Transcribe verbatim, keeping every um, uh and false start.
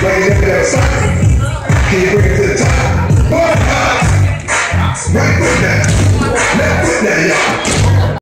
Bring it that side. Keep bring it to the top. One hop. Right foot down. Left foot down, y'all.